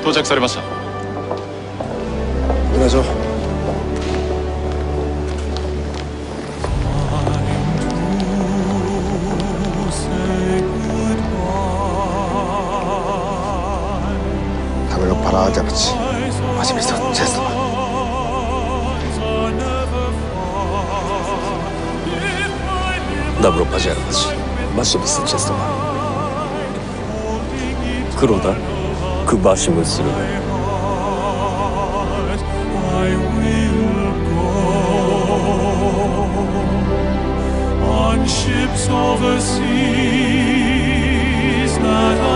到着されました。 行きましょう。También para allá, pues. Así me está chesto. Добро пожаловать. Машибиса Честова. Круто. Кубаши Мусуру. On ships overseas that